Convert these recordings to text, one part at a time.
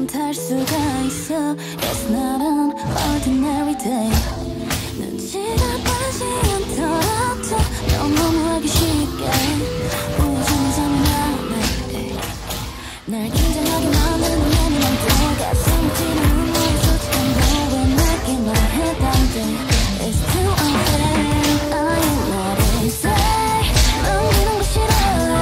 넌 탈 수가 있어. It's not an ordinary day. 눈치가 빠지 않더라도 너무 하기 쉽게 우주선이 나네. 날 긴장하게 만드는 예민한 또 가슴을 찌르는 너의 솔직한 너 왜 내게 말해 안 돼. It's too unfair. I am not insane. 넘기는 거 싫어.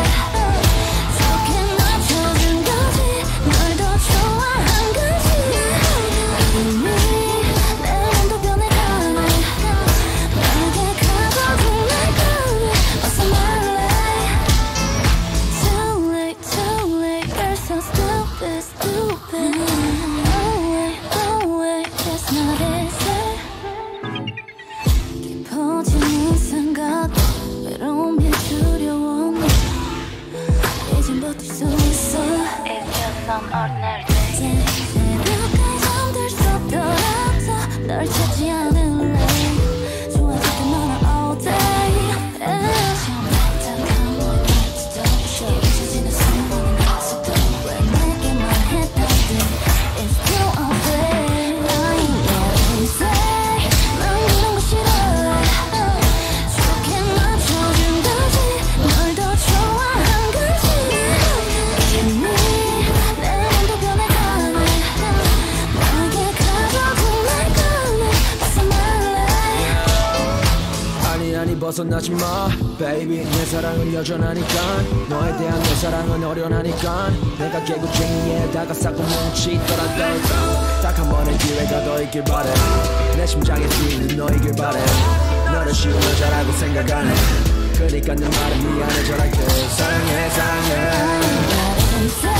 좋게 맞춰준 거지. 널 더 좋아한 거지. 이미 내 맘도 변해가네. 나에게 가둬둔 날 거네. 어서 말해. Too late, too late. You're so stupid, stupid. No way, it's not easy. 깊어지는 생각 외로움이 두려워. 이젠 버틸 수 있어. It's just some ordinary day. 새벽까지 잠들 수 없더라도 널 찾지 않을래. 좋아질게 너는 all day. 처음부터 너의 말투도 잊혀지는 순간은 없어도 왜 내게 말했다지. It's too unfair. I ain't what you say. 난 이런 거 싫어. 좋게 맞춰준 거지. 널 더 좋아한 거지. 이미 내 맘도 변해가네. 나에게 가둬둔 날 거네. 어서 말해. 아니 벗어나지 마 baby. 내 사랑은 여전하니까. 너에 대한 내 사랑은 어련하니까. 내가 개구쟁이에 다가싸고 뭉치더라도 딱 한 번의 기회가 더 있길 바래. 내 심장에 뛰는 너이길 바래. 너를 쉬운 여자라고 생각 안 해. 그니까 내 말은 미안해져라. 사랑해 사랑해.